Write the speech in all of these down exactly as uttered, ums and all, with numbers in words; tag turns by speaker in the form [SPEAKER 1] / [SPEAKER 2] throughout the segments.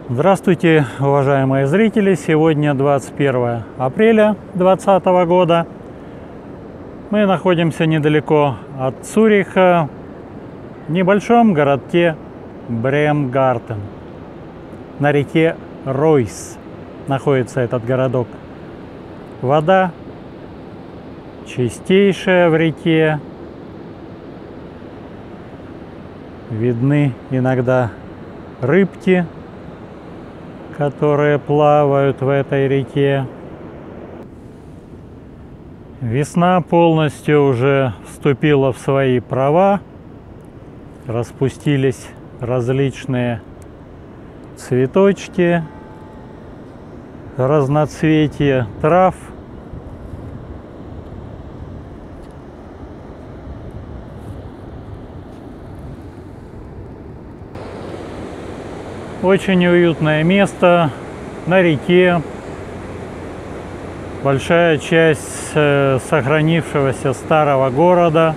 [SPEAKER 1] Здравствуйте, уважаемые зрители! Сегодня двадцать первое апреля две тысячи двадцатого года. Мы находимся недалеко от Цюриха, в небольшом городке Бремгартен. На реке Ройс находится этот городок. Вода чистейшая в реке. Видны иногда рыбки, которые плавают в этой реке. Весна полностью уже вступила в свои права. Распустились различные цветочки, разноцветие трав. Очень уютное место на реке. Большая часть э, сохранившегося старого города.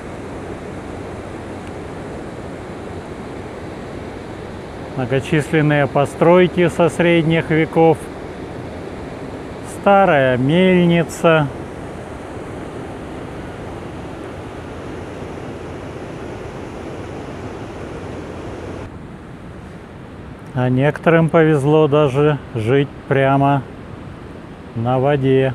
[SPEAKER 1] Многочисленные постройки со средних веков. Старая мельница. А некоторым повезло даже жить прямо на воде.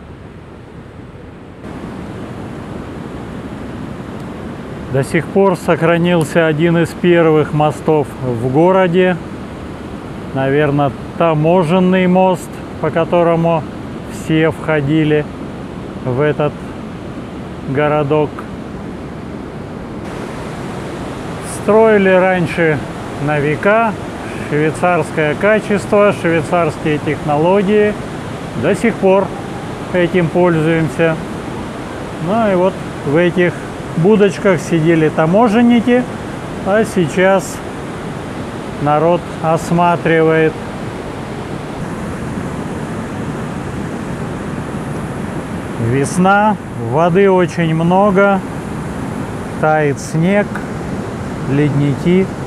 [SPEAKER 1] До сих пор сохранился один из первых мостов в городе. Наверное, таможенный мост, по которому все входили в этот городок. Строили раньше на века. Швейцарское качество, швейцарские технологии. До сих пор этим пользуемся. Ну и вот в этих будочках сидели таможенники, а сейчас народ осматривает. Весна, воды очень много, тает снег, ледники.